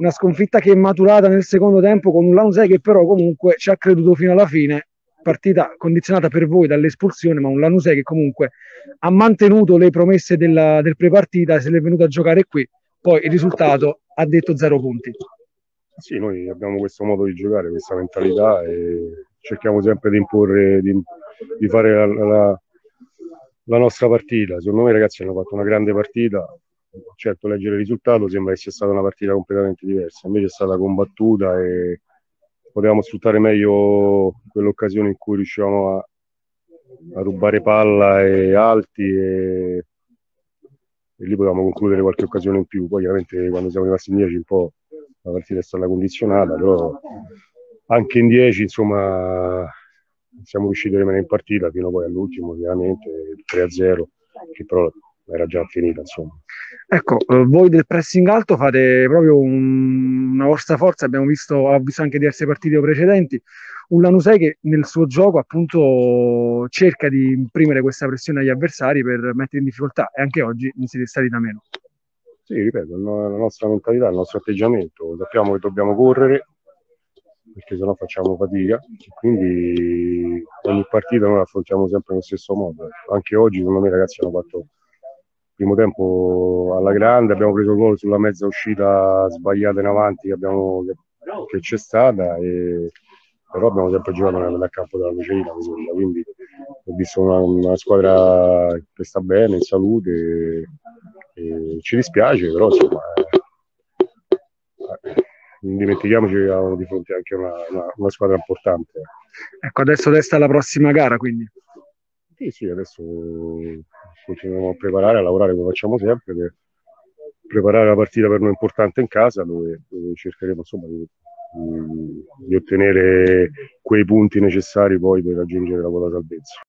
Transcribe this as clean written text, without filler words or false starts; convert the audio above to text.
una sconfitta che è maturata nel secondo tempo con un Lanusei che però comunque ci ha creduto fino alla fine, partita condizionata per voi dall'espulsione, ma un Lanusei che comunque ha mantenuto le promesse del prepartita, se l'è venuto a giocare qui, poi il risultato ha detto 0 punti. Sì, noi abbiamo questo modo di giocare, questa mentalità e cerchiamo sempre di imporre, di fare la nostra partita. Secondo me i ragazzi hanno fatto una grande partita, certo leggere il risultato sembra che sia stata una partita completamente diversa, invece è stata combattuta e potevamo sfruttare meglio quell'occasione in cui riuscivamo a rubare palla e alti e lì potevamo concludere qualche occasione in più. Poi chiaramente quando siamo rimasti in 10 un po' la partita è stata condizionata, però anche in 10 insomma siamo riusciti a rimanere in partita fino poi all'ultimo, chiaramente 3-0, che però era già finita insomma. Ecco, voi del pressing alto fate proprio una vostra forza, ho visto anche diverse partite precedenti, un Lanusei che nel suo gioco appunto cerca di imprimere questa pressione agli avversari per mettere in difficoltà e anche oggi non siete stati da meno. Sì, ripeto, la nostra mentalità, il nostro atteggiamento, sappiamo che dobbiamo correre perché sennò facciamo fatica, quindi ogni partita noi affrontiamo sempre nello stesso modo. Anche oggi secondo me i ragazzi hanno fatto il primo tempo alla grande, abbiamo preso gol sulla mezza uscita sbagliata in avanti che c'è stata, però abbiamo sempre giocato nel campo della Lucerina, quindi ho visto una squadra che sta bene, in salute, e ci dispiace, però insomma non dimentichiamoci che avevamo di fronte anche una squadra importante. Ecco, adesso resta la prossima gara, quindi. Sì, sì, adesso continuiamo a preparare, a lavorare come facciamo sempre per preparare la partita per noi importante in casa dove cercheremo insomma di ottenere quei punti necessari poi per raggiungere la quota salvezza.